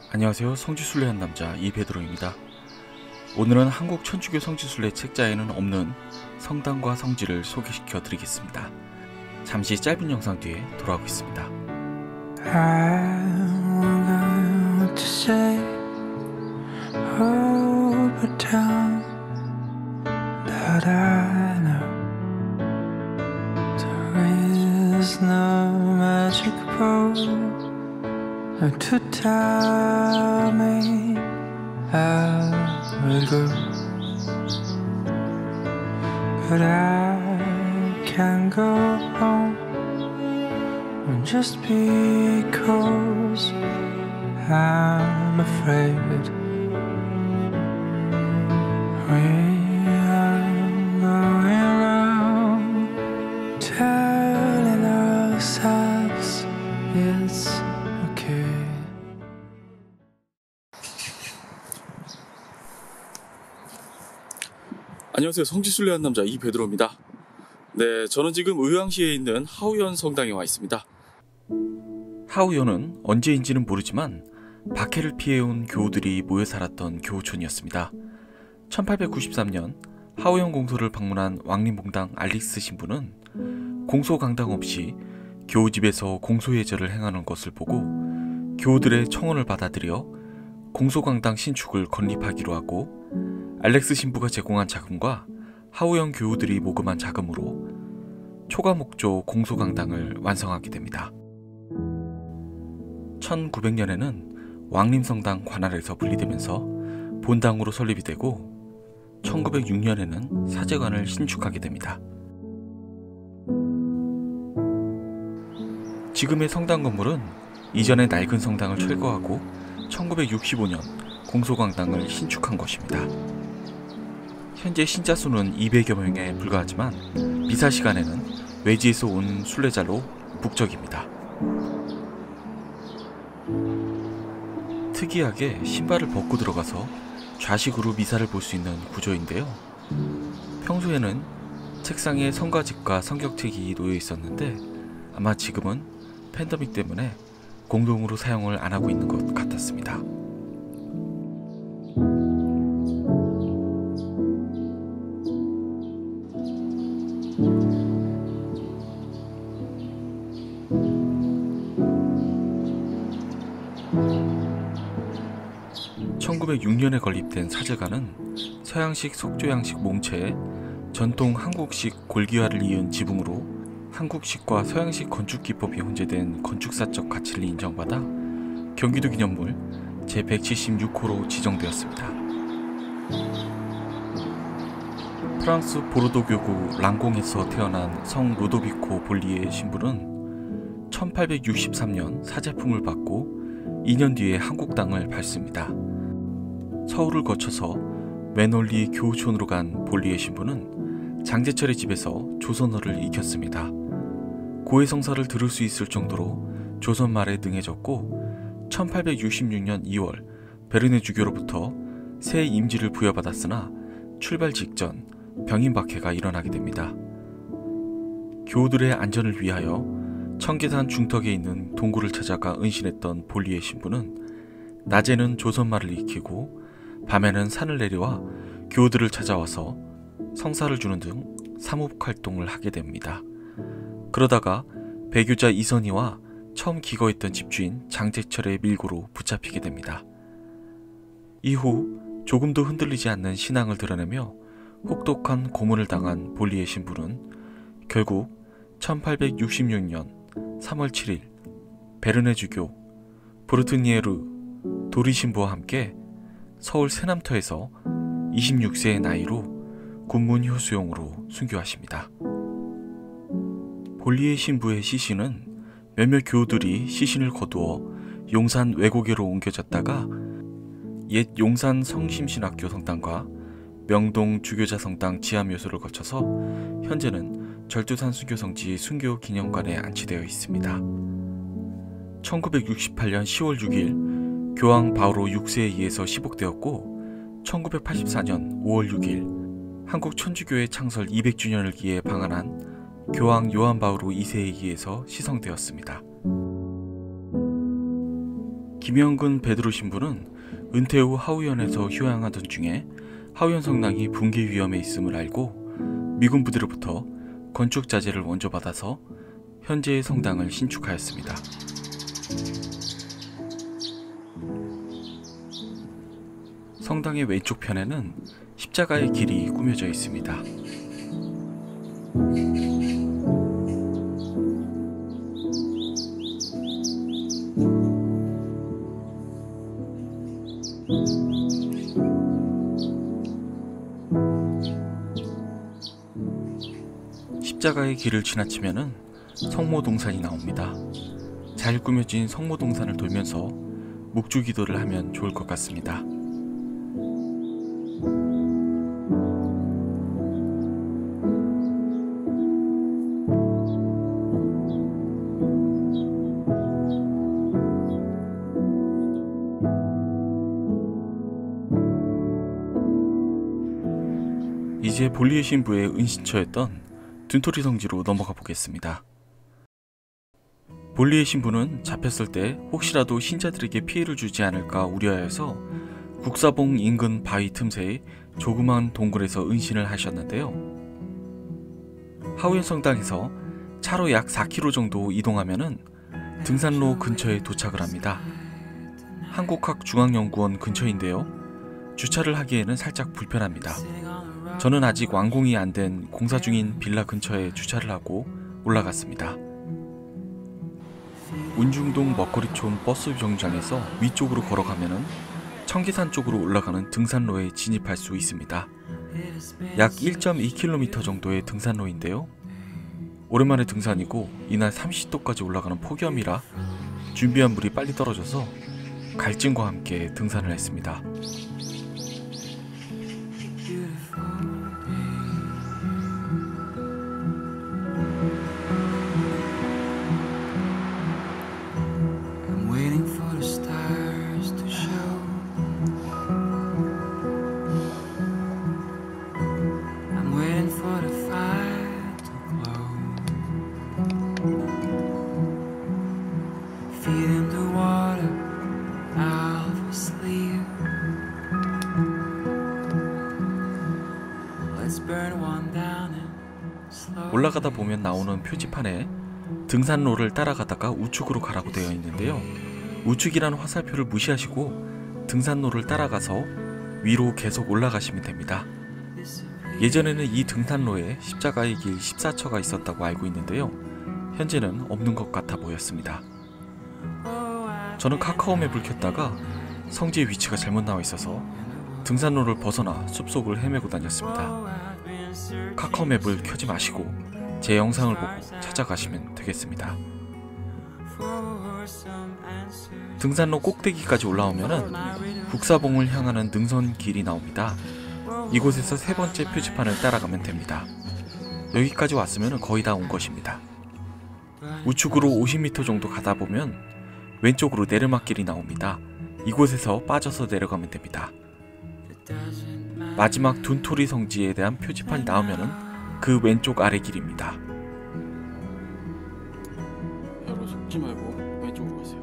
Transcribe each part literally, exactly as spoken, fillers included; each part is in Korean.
안녕하세요. 성지순례한 남자 이베드로입니다. 오늘은 한국 천주교 성지순례 책자에는 없는 성당과 성지를 소개시켜 드리겠습니다. 잠시 짧은 영상 뒤에 돌아오겠습니다. To tell me how it goes, but I can't go home just because I'm afraid we are going around telling ourselves it's 안녕하세요. 성지순례한 남자 이베드로입니다. 네, 저는 지금 의왕시에 있는 하우현 성당에 와 있습니다. 하우현은 언제인지는 모르지만 박해를 피해온 교우들이 모여 살았던 교우촌이었습니다. 천팔백구십삼 년 하우현 공소를 방문한 왕림봉당 알릭스 신부는 공소 강당 없이 교우집에서 공소예절을 행하는 것을 보고 교우들의 청원을 받아들여 공소강당 신축을 건립하기로 하고 알렉스 신부가 제공한 자금과 하우현 교우들이 모금한 자금으로 초가목조 공소강당을 완성하게 됩니다. 천구백 년에는 왕림성당 관할에서 분리되면서 본당으로 설립이 되고 천구백육 년에는 사제관을 신축하게 됩니다. 지금의 성당 건물은 이전의 낡은 성당을 철거하고 천구백육십오 년 공소강당을 신축한 것입니다. 현재 신자 수는 이백여 명에 불과하지만 미사 시간에는 외지에서 온 순례자로 북적입니다. 특이하게 신발을 벗고 들어가서 좌식으로 미사를 볼 수 있는 구조인데요. 평소에는 책상에 성가집과 성경책이 놓여 있었는데 아마 지금은 팬데믹 때문에 공동으로 사용을 안 하고 있는 것 같았습니다. 천구백육 년에 건립된 사제관은 서양식 석조양식 몸체에 전통 한국식 골기와를 이은 지붕으로 한국식과 서양식 건축 기법이 혼재된 건축사적 가치를 인정받아 경기도 기념물 제백칠십육 호로 지정되었습니다. 프랑스 보르도 교구 랑공에서 태어난 성 루도비코 볼리에 신부는 천팔백육십삼 년 사제품을 받고 이 년 뒤에 한국 땅을 밟습니다. 서울을 거쳐서 맨홀리 교우촌으로 간 볼리에 신부는 장제철의 집에서 조선어를 익혔습니다. 고해성사를 들을 수 있을 정도로 조선말에 능해졌고 천팔백육십육 년 이월 베르네 주교로부터 새 임지를 부여받았으나 출발 직전 병인박해가 일어나게 됩니다. 교우들의 안전을 위하여 청계산 중턱에 있는 동굴을 찾아가 은신했던 볼리의 신부는 낮에는 조선말을 익히고 밤에는 산을 내려와 교우들을 찾아와서 성사를 주는 등 사목활동을 하게 됩니다. 그러다가 배교자 이선희와 처음 기거했던 집주인 장제철의 밀고로 붙잡히게 됩니다. 이후 조금도 흔들리지 않는 신앙을 드러내며 혹독한 고문을 당한 볼리의 신부는 결국 천팔백육십육 년 삼월 칠일 베르네 주교 브루트니에르 도리 신부와 함께 서울 새남터에서 이십육 세의 나이로 군문효수용으로 순교하십니다. 볼리의 신부의 시신은 몇몇 교우들이 시신을 거두어 용산 외고계로 옮겨졌다가 옛 용산 성심신학교 성당과 명동 주교자 성당 지하묘소를 거쳐서 현재는 절두산 순교성지 순교기념관에 안치되어 있습니다. 천구백육십팔 년 시월 육일 교황 바오로 육 세에 의해서 시복되었고 천구백팔십사 년 오월 육일 한국 천주교회 창설 이백 주년을 기해 방한한 교황 요한 바오로 이 세에 의해서 시성되었습니다. 김영근 베드로 신부는 은퇴 후 하우현에서 휴양하던 중에 하우현 성당이 붕괴 위험에 있음을 알고 미군 부대로부터 건축 자재를 원조 받아서 현재의 성당을 신축하였습니다. 성당의 왼쪽 편에는 십자가의 길이 꾸며져 있습니다. 십자가의 길을 지나치면은 성모동산이 나옵니다. 잘 꾸며진 성모동산을 돌면서 묵주기도를 하면 좋을 것 같습니다. 이제 볼리에 신부의 은신처였던 둔토리 성지로 넘어가 보겠습니다. 볼리에 신부는 잡혔을 때 혹시라도 신자들에게 피해를 주지 않을까 우려하여서 국사봉 인근 바위 틈새에 조그마한 동굴에서 은신을 하셨는데요. 하우현 성당에서 차로 약 사 킬로미터 정도 이동하면은 등산로 근처에 도착을 합니다. 한국학중앙연구원 근처인데요. 주차를 하기에는 살짝 불편합니다. 저는 아직 완공이 안 된 공사 중인 빌라 근처에 주차를 하고 올라갔습니다. 운중동 먹거리촌 버스 정류장에서 위쪽으로 걸어가면은 청계산 쪽으로 올라가는 등산로에 진입할 수 있습니다. 약 일 점 이 킬로미터 정도의 등산로인데요. 오랜만에 등산이고 이날 삼십 도까지 올라가는 폭염이라 준비한 물이 빨리 떨어져서 갈증과 함께 등산을 했습니다. 올라가다 보면 나오는 표지판에 등산로를 따라가다가 우측으로 가라고 되어 있는데요. 우측이라는 화살표를 무시하시고 등산로를 따라가서 위로 계속 올라가시면 됩니다. 예전에는 이 등산로에 십자가의 길 십사 처가 있었다고 알고 있는데요. 현재는 없는 것 같아 보였습니다. 저는 카카오맵을 켰다가 성지의 위치가 잘못 나와 있어서 등산로를 벗어나 숲속을 헤매고 다녔습니다. 카카오맵을 켜지 마시고 제 영상을 보고 찾아가시면 되겠습니다. 등산로 꼭대기까지 올라오면은 국사봉을 향하는 능선 길이 나옵니다. 이곳에서 세 번째 표지판을 따라가면 됩니다. 여기까지 왔으면 거의 다 온 것입니다. 우측으로 오십 미터 정도 가다 보면 왼쪽으로 내리막길이 나옵니다. 이곳에서 빠져서 내려가면 됩니다. 마지막 둔토리 성지에 대한 표지판이 나오면은 그 왼쪽 아래 길입니다. 혀로 속지 말고 왼쪽으로 가세요.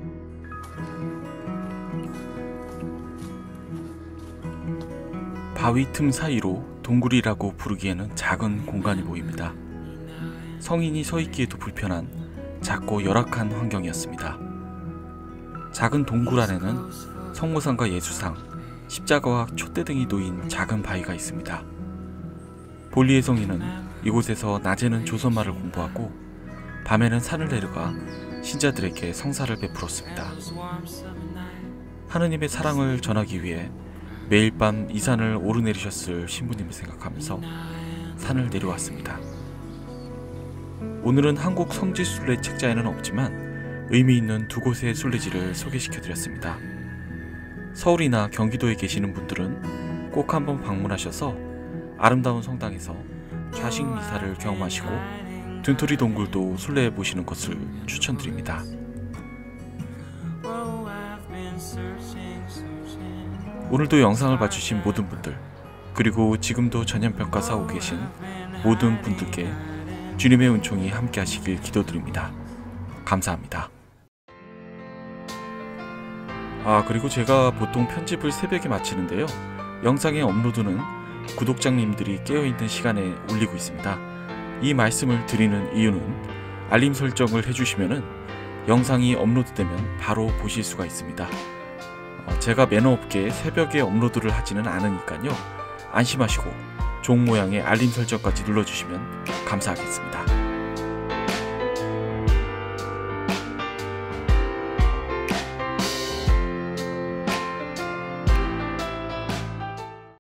바위 틈 사이로 동굴이라고 부르기에는 작은 공간이 보입니다. 성인이 서 있기에도 불편한 작고 열악한 환경이었습니다. 작은 동굴 안에는 성모상과 예수상, 십자가와 촛대 등이 놓인 작은 바위가 있습니다. 볼리의 성인은 이곳에서 낮에는 조선말을 공부하고 밤에는 산을 내려가 신자들에게 성사를 베풀었습니다. 하느님의 사랑을 전하기 위해 매일 밤 이 산을 오르내리셨을 신부님을 생각하면서 산을 내려왔습니다. 오늘은 한국 성지 순례 책자에는 없지만 의미 있는 두 곳의 순례지를 소개시켜드렸습니다. 서울이나 경기도에 계시는 분들은 꼭 한번 방문하셔서 아름다운 성당에서 좌식 미사를 경험하시고 둔토리 동굴도 순례해 보시는 것을 추천드립니다. 오늘도 영상을 봐주신 모든 분들, 그리고 지금도 전염병과 싸우고 계신 모든 분들께 주님의 은총이 함께 하시길 기도드립니다. 감사합니다. 아, 그리고 제가 보통 편집을 새벽에 마치는데요. 영상의 업로드는 구독자님들이 깨어있는 시간에 올리고 있습니다. 이 말씀을 드리는 이유는 알림 설정을 해주시면은 영상이 업로드되면 바로 보실 수가 있습니다. 어, 제가 매너없게 새벽에 업로드를 하지는 않으니까요. 안심하시고 종 모양의 알림 설정까지 눌러주시면 감사하겠습니다.